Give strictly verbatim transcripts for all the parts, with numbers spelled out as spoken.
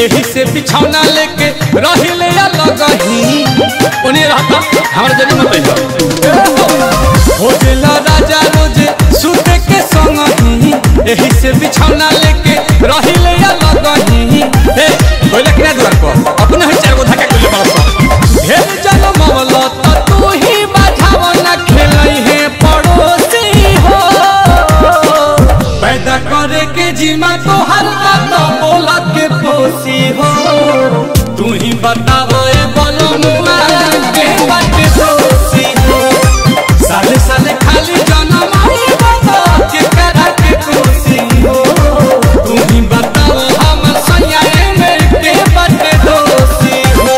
एही से बिछौना लेके रहिले लगही उन्हें रहता हमारे जनी मत हो गेला राजा रोजे सुते के संगही एही से बिछौना लेके रहिले लगही हे कोई लखना द्वार पर अपने ही चार गो धक्का कोई बरस ढेर जन मवला त तू ही बाझाव ना खेलई है पड़ोसी हो पैदा करे के जिम्मा तो हर बात बोला के पोसी हो तू ही बताओ ए बोलो मुआ के बात दोषी हो साले साले खाली जन्म आई बाबा के करा के कोसी हो तू ही बताओ हम सैया में के बात दोषी हो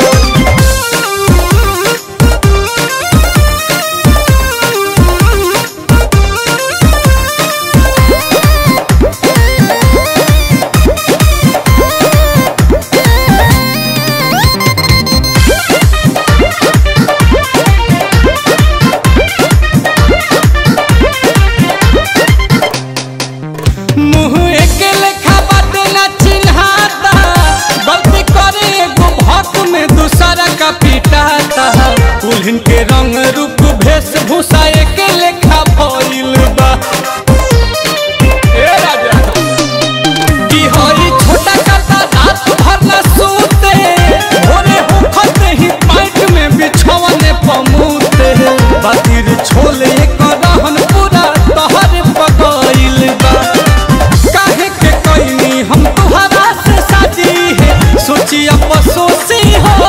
दुल्हन के रंग रूप वेशभूषा एक लेखा भइल बा ए राजा की होई छोटा काटा रात भर न सोते भोरे होखत ही पाइट में बिछौने पमूते बातिर छोले एक रहन पूरा तोहर पगइल बा काहे के कइनी हम तुहरा से शादी है सोची अफसोसी हो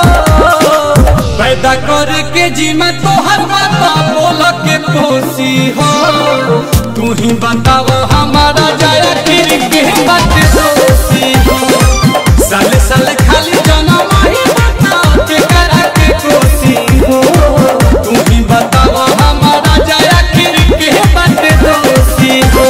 पैदा करे के जिम्मा तो हर बात बोल के पोसी हो तू ही बताव हमारा जाया फिर के बात दोषी हो साले साले खाली जन्म ही बता के करा के कोसी हो तू ही बताव हमारा जाया फिर के बात दोषी हो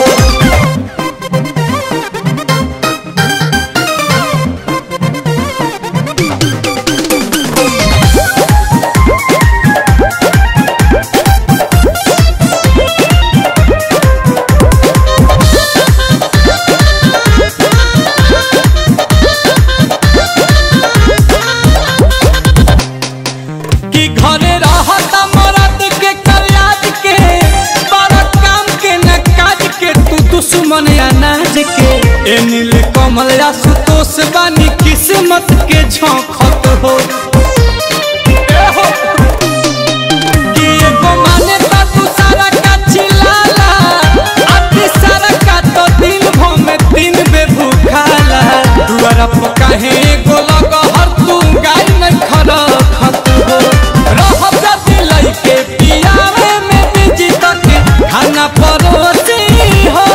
घरे रहता मरद के कल्याण के बड़ा काम के न काज के तू दुश्मन अनाज के ए नील कमल आशुतोष बानी किस्मत के झोंकत हो ए हो कि एगो माने ता तू सारा का चिल्लाला अति सारा का तो दिन भर में दिन बे भूखाला दुआरा पर काहे एगो लग हर तू गाय नहीं खरा खत हो के पियावे में बिजी तक खाना परोसी हो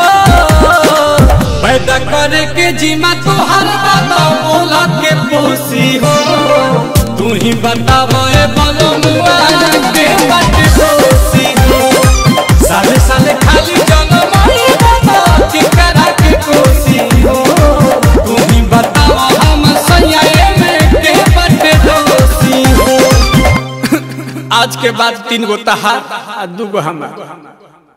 पैदा करे के जिम्मा तो हर बात बोला के पोसी हो तू ही बताओ ए बोलो मुआ के बात दोषी हो साले साले खाली जन्म आई बाबा के करा के कोसी हो तू ही बताओ हम सैया में के बात दोषी हो आज के बाद तीन गो तहार आ दू गो हमार।